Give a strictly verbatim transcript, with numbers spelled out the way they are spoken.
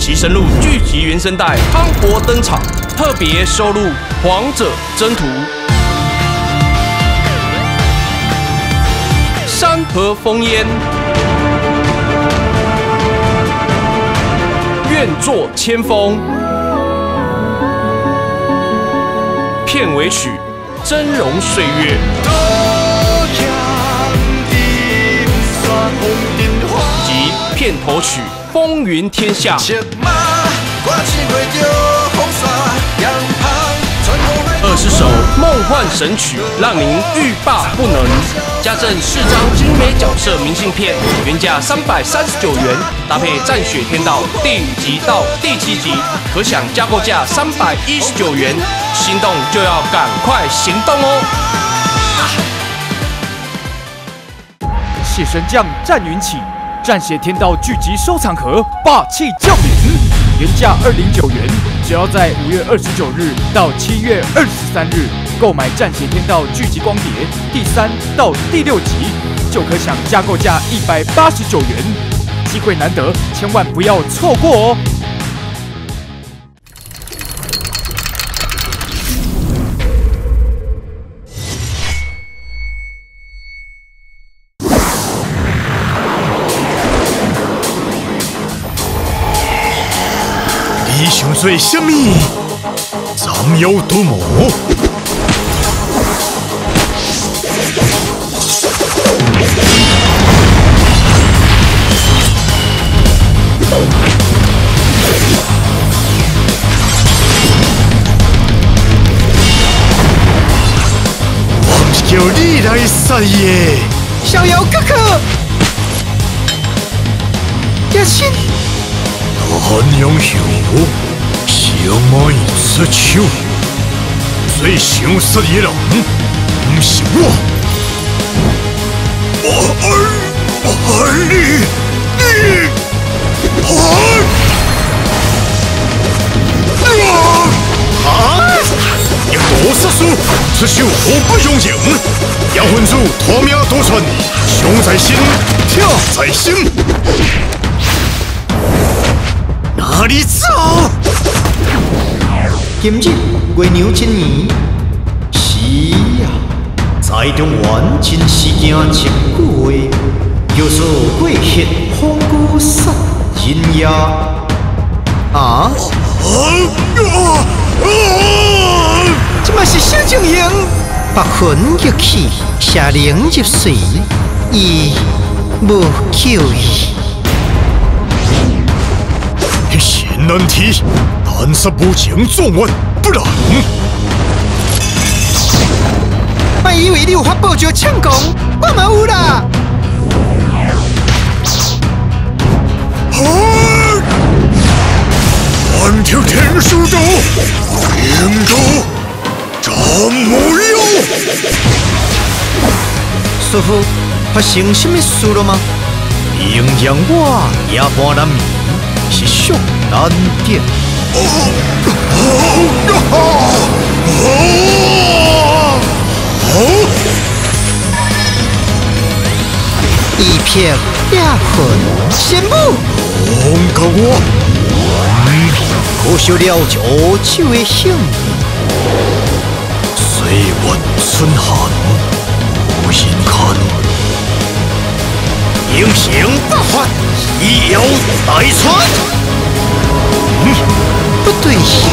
其深入剧集原声带磅礴登场，特别收录《皇者征途》、《山河烽烟》、《愿作千峰》、片尾曲《峥嵘岁月》。 及片头曲《风云天下》。二十首梦幻神曲，让您欲罢不能。加赠四张精美角色明信片，原价三百三十九元，搭配《战雪天道》第五集到第七集，可享加购价三百一十九元。心动就要赶快行动哦！ 谢神将战云起，战血天道剧集收藏盒霸气降临，原价二零九元，只要在五月二十九日到七月二十三日购买战血天道剧集光碟第三到第六集，就可享加购价一百八十九元，机会难得，千万不要错过哦！ 你想做什么？斩妖毒魔。我不是叫你来杀的。 逍遥哥哥，叶青。 大英雄，小妹出手，最想杀的人不是我，我儿，我儿你，你，我，啊！一个杀手出手毫不用情，杨魂主夺命夺传，雄在心，跳在心。 哪里走？ 今日月娘真年，是啊，在中原真是惊一句话，叫做过血风骨杀人也。啊？这嘛是小情形，百魂入气，邪灵入髓，伊无救伊。 难题，但杀无情状元，不然。 别以为你有法报仇抢功，我嘛有啦。 万条天书咒，灵咒，斩魔妖。 师傅，发生什么事了吗？ 明让我夜半难眠，是上难点。 一片烈魂，仙母， 放过我！ 可惜了九州的性命。 岁月春寒，无人看。英雄不发，以妖代传。 不对，是